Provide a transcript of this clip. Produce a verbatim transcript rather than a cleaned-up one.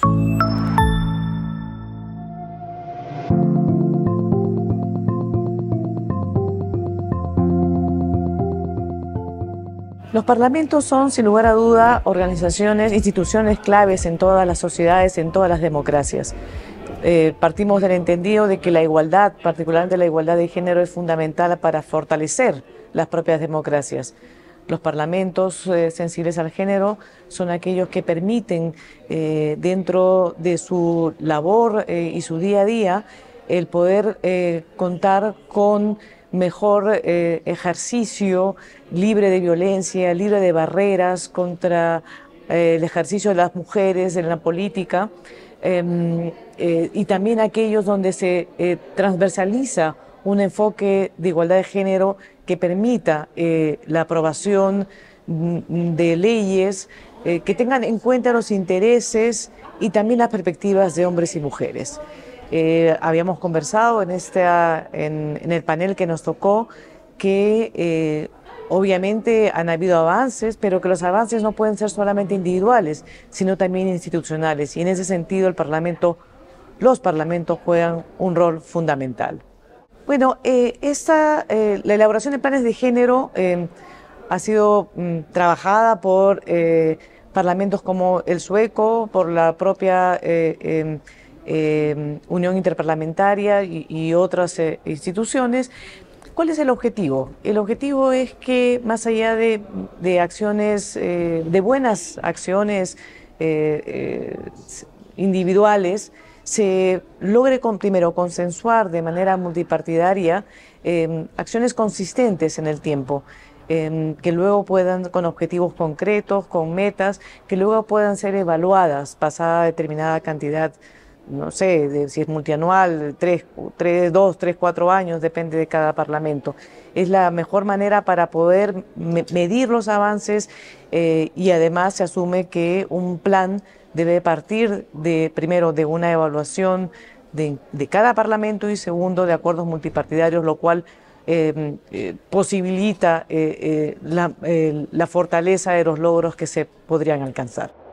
Los parlamentos son, sin lugar a duda, organizaciones, instituciones claves en todas las sociedades, en todas las democracias. Eh, partimos del entendido de que la igualdad, particularmente la igualdad de género, es fundamental para fortalecer las propias democracias. Los parlamentos eh, sensibles al género son aquellos que permiten, eh, dentro de su labor eh, y su día a día, el poder eh, contar con mejor eh, ejercicio, libre de violencia, libre de barreras contra eh, el ejercicio de las mujeres en la política, eh, eh, y también aquellos donde se eh, transversaliza un enfoque de igualdad de género que permita eh, la aprobación de leyes eh, que tengan en cuenta los intereses y también las perspectivas de hombres y mujeres. Eh, habíamos conversado en, esta, en, en el panel que nos tocó que eh, obviamente han habido avances, pero que los avances no pueden ser solamente individuales, sino también institucionales. Y en ese sentido el Parlamento, los parlamentos juegan un rol fundamental. Bueno, eh, esta, eh, la elaboración de planes de género eh, ha sido mm, trabajada por eh, parlamentos como el sueco, por la propia eh, eh, eh, Unión Interparlamentaria y, y otras eh, instituciones. ¿Cuál es el objetivo? El objetivo es que más allá de, de acciones, eh, de buenas acciones eh, eh, individuales, se logre con, primero consensuar de manera multipartidaria eh, acciones consistentes en el tiempo, eh, que luego puedan, con objetivos concretos, con metas, que luego puedan ser evaluadas pasada determinada cantidad, no sé, de, si es multianual, tres, tres, dos, tres, cuatro años, depende de cada parlamento. Es la mejor manera para poder me medir los avances eh, y además se asume que un plan debe partir de, primero, de una evaluación de, de cada parlamento y segundo, de acuerdos multipartidarios, lo cual eh, eh, posibilita eh, eh, la, eh, la fortaleza de los logros que se podrían alcanzar.